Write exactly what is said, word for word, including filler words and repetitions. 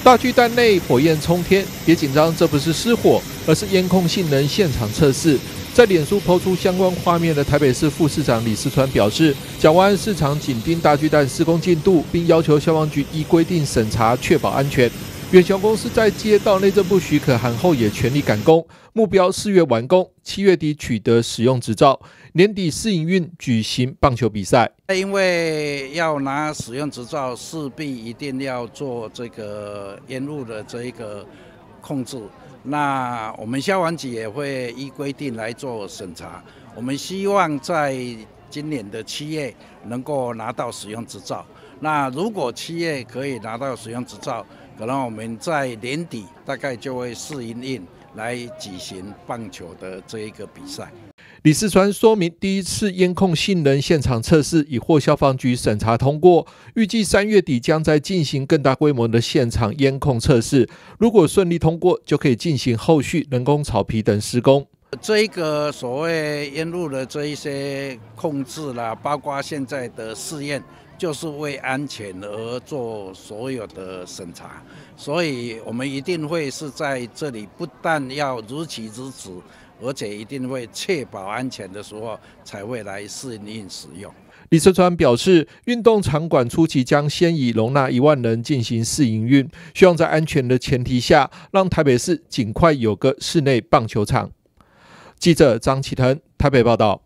大巨蛋内火焰冲天，别紧张，这不是失火，而是烟控性能现场测试。在脸书抛出相关画面的台北市副市长李四川表示，蒋万安市场紧盯大巨蛋施工进度，并要求消防局依规定审查，确保安全。远雄公司在接到内政部许可函后，也全力赶工，目标四月完工，七月底取得使用执照，年底试营运举行棒球比赛。 因为要拿使用执照，势必一定要做这个烟雾的这一个控制。那我们消防局也会依规定来做审查。我们希望在今年的七月能够拿到使用执照。那如果七月可以拿到使用执照，可能我们在年底大概就会试营运来举行棒球的这一个比赛。 李四川说明，第一次烟控性能现场测试已获消防局审查通过，预计三月底将在进行更大规模的现场烟控测试。如果顺利通过，就可以进行后续人工草皮等施工。 这一个所谓烟雾的这一些控制啦，包括现在的试验，就是为安全而做所有的审查，所以我们一定会是在这里不但要如期如职，而且一定会确保安全的时候才会来试营运使用。 李四川表示，运动场馆初期将先以容纳一万人进行试营运，希望在安全的前提下，让台北市尽快有个室内棒球场。记者张启腾台北报道。